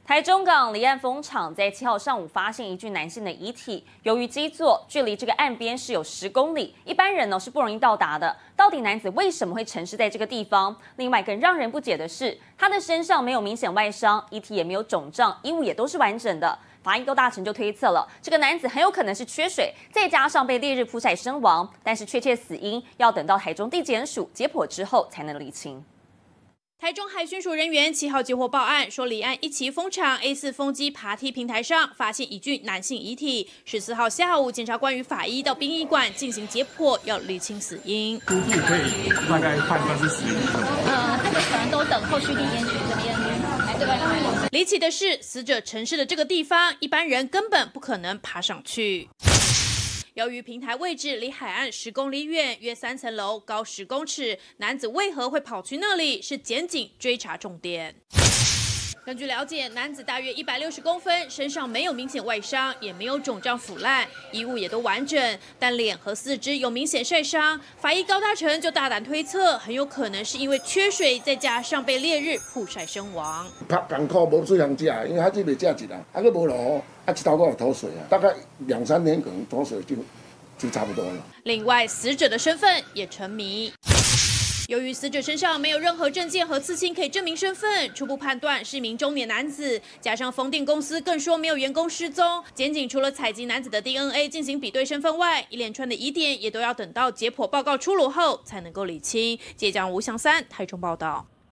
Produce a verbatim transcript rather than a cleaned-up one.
台中港离岸风场在七号上午发现一具男性的遗体，由于基座距离这个岸边是有十公里，一般人呢是不容易到达的。到底男子为什么会沉尸在这个地方？另外更让人不解的是，他的身上没有明显外伤，遗体也没有肿胀，衣物也都是完整的。法医高大成就推测了，这个男子很有可能是缺水，再加上被烈日曝晒身亡，但是确切死因要等到台中地检署解剖之后才能厘清。 台中海巡署人员七号接获报案，说离岸一期风场 A 四 风机爬梯平台上发现一具男性遗体。十四号下午，检察官与法医到殡仪馆进行解剖，要厘清死因。 估计可以大概判断是死因是什么？ 呃，这个可能都等后续里面去这边来这个。 离奇的是，死者沉尸的这个地方，一般人根本不可能爬上去。由于平台位置离海岸十公里远，约三层楼，高十公尺，男子为何会跑去那里，是检警追查重点。根据了解，男子大约一百六十公分，身上没有明显外伤，也没有肿胀腐烂，衣物也都完整，但脸和四肢有明显晒伤。法医高大成就大胆推测，很有可能是因为缺水，再加上被烈日曝晒身亡。 拍港口无水通食，因为他这袂食一啦，啊，佮无落雨，啊，一头个有脱水啊，大概两三天可能脱水就就差不多了。 另外，死者的身份也成谜。由于死者身上没有任何证件和刺青可以证明身份，初步判断是一名中年男子。加上风电公司更说没有员工失踪，检警除了采集男子的 D N A 进行比对身份外，一连串的疑点也都要等到解剖报告出炉后才能够理清。记者吴祥三台中报道。